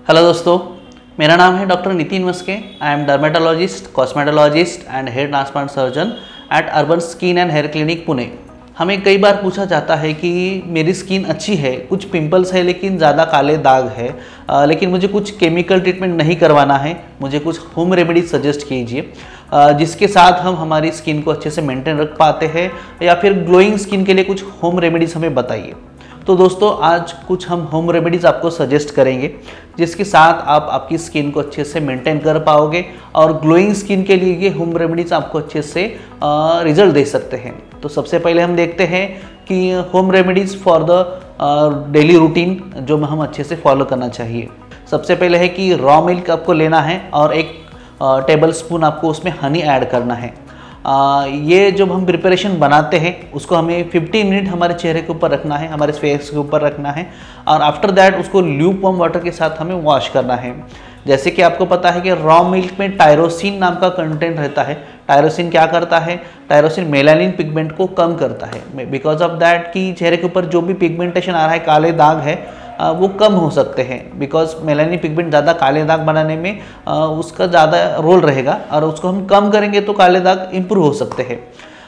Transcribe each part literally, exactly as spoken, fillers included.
Hello दोस्तों, मेरा नाम है doctor Nitin Maske. I am dermatologist, cosmetologist and hair transplant surgeon at urban skin and hair clinic Pune. हमें कई बार पूछा जाता है कि मेरी स्किन अच्छी है, कुछ पिंपल्स है लेकिन ज़्यादा काले दाग है, आ, लेकिन मुझे कुछ केमिकल ट्रीटमेंट नहीं करवाना है, मुझे कुछ होम रेमेडी सजेस्ट कीजिए जिसके साथ हम हमारी स्किन को अच्छे से मेंटेन रख पाते हैं, या फिर ग्लोइंग स्किन के लिए कुछ होम रेमेडीज़ हमें बताइए। तो दोस्तों, आज कुछ हम होम रेमेडीज़ आपको सजेस्ट करेंगे जिसके साथ आप आपकी स्किन को अच्छे से मेंटेन कर पाओगे और ग्लोइंग स्किन के लिए ये होम रेमेडीज़ आपको अच्छे से रिजल्ट दे सकते हैं। तो सबसे पहले हम देखते हैं कि home remedies for the daily routine जो हम अच्छे से फॉलो करना चाहिए। सबसे पहले है कि रॉ मिल्क आपको लेना है और एक टेबल स्पून आपको उसमें हनी ऐड करना है। आ, ये जब हम प्रिपरेशन बनाते हैं उसको हमें फिफ्टीन मिनट हमारे चेहरे के ऊपर रखना है, हमारे फेस के ऊपर रखना है और आफ्टर दैट उसको ल्यूक वार्म वाटर के साथ हमें वॉश करना है। जैसे कि आपको पता है कि रॉ मिल्क में टायरोसिन नाम का कंटेंट रहता है। टायरोसिन क्या करता है? टायरोसिन मेलानिन पिगमेंट को कम करता है। बिकॉज ऑफ दैट कि चेहरे के ऊपर जो भी पिगमेंटेशन आ रहा है, काले दाग है, वो कम हो सकते हैं। बिकॉज मेलानिन पिगमेंट ज़्यादा काले दाग बनाने में उसका ज़्यादा रोल रहेगा और उसको हम कम करेंगे तो काले दाग इम्प्रूव हो सकते हैं।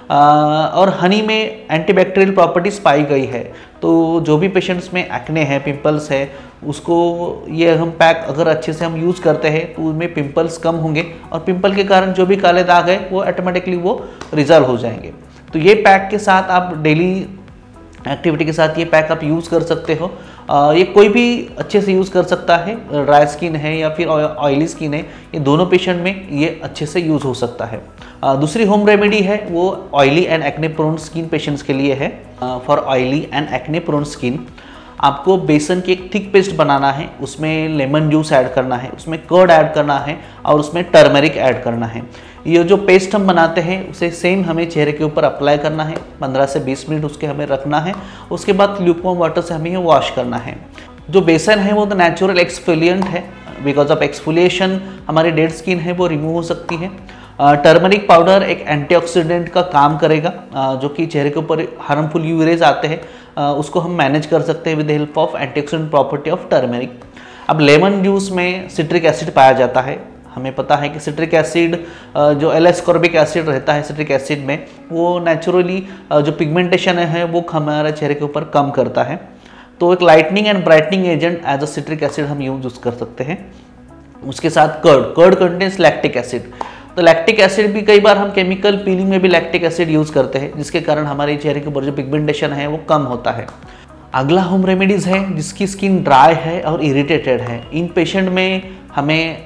और हनी में एंटीबैक्टीरियल प्रॉपर्टीज़ पाई गई है, तो जो भी पेशेंट्स में एक्ने है, पिंपल्स है, उसको ये हम पैक अगर अच्छे से हम यूज़ करते हैं तो उनमें पिंपल्स कम होंगे और पिंपल के कारण जो भी काले दाग है वो ऑटोमेटिकली वो रिजॉल्व हो जाएंगे। तो ये पैक के साथ आप डेली एक्टिविटी के साथ ये पैक आप यूज़ कर सकते हो। आ, ये कोई भी अच्छे से यूज़ कर सकता है, ड्राई स्किन है या फिर ऑयली स्किन है, ये दोनों पेशेंट में ये अच्छे से यूज़ हो सकता है। आ, दूसरी होम रेमेडी है वो oily and acne prone skin patients के लिए है। For oily and acne prone skin आपको बेसन की एक थिक पेस्ट बनाना है, उसमें लेमन जूस ऐड करना है, उसमें कर्ड ऐड करना है और उसमें टर्मरिक ऐड करना है। ये जो पेस्ट हम बनाते हैं उसे सेम हमें चेहरे के ऊपर अप्लाई करना है, पंद्रह से बीस मिनट उसके हमें रखना है। उसके बाद ल्यूकवार्म वाटर से हमें ये वॉश करना है। जो बेसन है वो तो नेचुरल एक्सफोलिएंट है, बिकॉज ऑफ एक्सफोलिएशन हमारी डेड स्किन है वो रिमूव हो सकती है। टर्मरिक पाउडर एक एंटीऑक्सीडेंट का काम करेगा, जो कि चेहरे के ऊपर हार्मफुल यूवी रेज आते हैं उसको हम मैनेज कर सकते हैं with the help of antioxidant property of turmeric. अब लेमन जूस में सिट्रिक एसिड पाया जाता है। हमें पता है कि सिट्रिक एसिड जो एल एस्कॉर्बिक एसिड रहता है सिट्रिक एसिड में, वो नेचुरली जो पिगमेंटेशन है वो हमारे चेहरे के ऊपर कम करता है। तो एक lightening and brightening agent as a citric acid हम यूज कर सकते हैं। उसके साथ curd curd contains lactic acid. तो लैक्टिक एसिड भी कई बार हम केमिकल पीलिंग में भी लैक्टिक एसिड यूज़ करते हैं, जिसके कारण हमारे चेहरे के ऊपर जो पिगमेंटेशन है वो कम होता है। अगला होम रेमेडीज़ है जिसकी स्किन ड्राई है और इरिटेटेड है। इन पेशेंट में हमें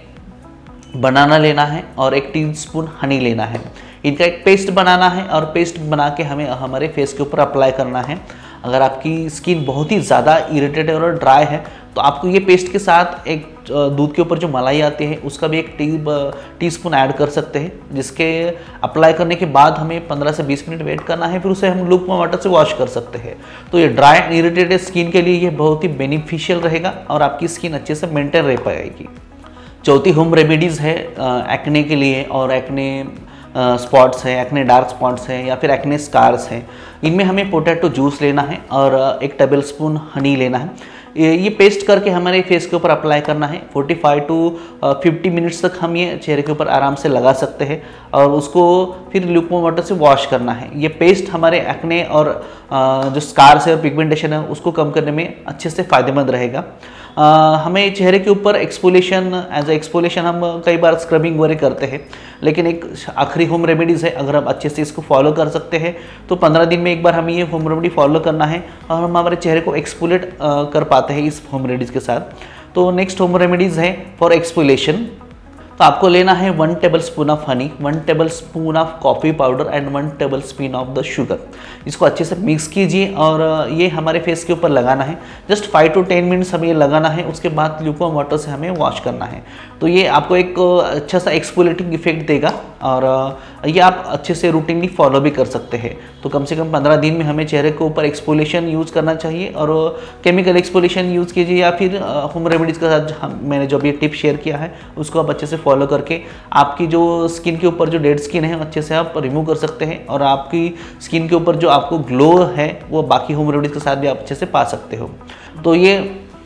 बनाना लेना है और एक टीस्पून हनी लेना है। इनका एक पेस्ट बनाना है और पेस्ट बना के हमें हमारे फेस के ऊपर अप्लाई करना है। अगर आपकी स्किन बहुत ही ज़्यादा इरिटेटेड और ड्राई है तो आपको ये पेस्ट के साथ एक दूध के ऊपर जो मलाई आती है उसका भी एक टी टीस्पून ऐड कर सकते हैं, जिसके अप्लाई करने के बाद हमें पंद्रह से बीस मिनट वेट करना है, फिर उसे हम लूकवार्म वाटर से वॉश कर सकते हैं। तो ये ड्राई एंड इरिटेटेड स्किन के लिए ये बहुत ही बेनिफिशियल रहेगा और आपकी स्किन अच्छे से मेंटेन रह पाएगी। चौथी होम रेमेडीज़ है एक्ने के लिए, और एक्ने स्पॉट्स है, एक्ने डार्क स्पॉट्स है या फिर एक्ने स्कार्स हैं। इनमें हमें पोटैटो जूस लेना है और एक टेबल स्पून हनी लेना है। ये पेस्ट करके हमारे फेस के ऊपर अप्लाई करना है। पैंतालीस टू पचास मिनट्स तक हम ये चेहरे के ऊपर आराम से लगा सकते हैं और उसको फिर ल्यूकवार्म वाटर से वॉश करना है। ये पेस्ट हमारे एक्ने और जो स्कार्स है और पिगमेंटेशन है उसको कम करने में अच्छे से फ़ायदेमंद रहेगा। Uh, हमें चेहरे के ऊपर एक्सफोलिएशन एज ए एक्सफोलिएशन हम कई बार स्क्रबिंग वगैरह करते हैं, लेकिन एक आखिरी होम रेमेडीज़ है, अगर आप अच्छे से इसको फॉलो कर सकते हैं तो पंद्रह दिन में एक बार हमें ये होम रेमेडी फॉलो करना है और हम हमारे चेहरे को एक्सफोलिएट कर पाते हैं इस होम रेमेडीज़ के साथ। तो नेक्स्ट होम रेमेडीज़ है फॉर एक्सफोलिएशन। तो आपको लेना है one tablespoon of honey, one tablespoon of coffee powder and one tablespoon of the sugar. इसको अच्छे से मिक्स कीजिए और ये हमारे फेस के ऊपर लगाना है। Just five to ten minutes हमें ये लगाना है, उसके बाद ल्यूकवार्म वाटर से हमें वॉश करना है। तो ये आपको एक अच्छा सा एक्सफोलिएटिंग इफेक्ट देगा और ये आप अच्छे से रूटीनली फॉलो भी कर सकते हैं। तो कम से कम पंद्रह दिन में हमें चेहरे के ऊपर एक्सफोलिएशन यूज़ करना चाहिए और केमिकल एक्सफोलिएशन यूज़ कीजिए या फिर होम रेमेडीज़ के साथ मैंने जो भी टिप शेयर किया है उसको आप अच्छे से फॉलो करके आपकी जो स्किन के ऊपर जो डेड स्किन है अच्छे से आप रिमूव कर सकते हैं और आपकी स्किन के ऊपर जो आपको ग्लो है वो बाकी होम रेमेडीज़ के साथ भी आप अच्छे से पा सकते हो। तो ये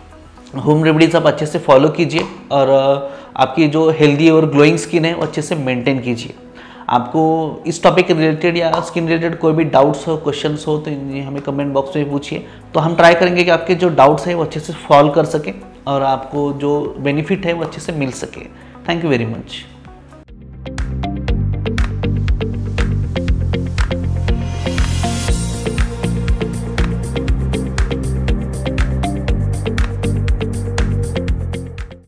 होम रेमेडीज आप अच्छे से फॉलो कीजिए और आपकी जो हेल्दी और ग्लोइंग स्किन है वो अच्छे से मेंटेन कीजिए। आपको इस टॉपिक के रिलेटेड या स्किन रिलेटेड कोई भी डाउट्स हो, क्वेश्चंस हो तो हमें कमेंट बॉक्स में पूछिए, तो हम ट्राई करेंगे कि आपके जो डाउट्स हैं वो अच्छे से सॉल्व कर सकें और आपको जो बेनिफिट है वो अच्छे से मिल सके। Thank you very much.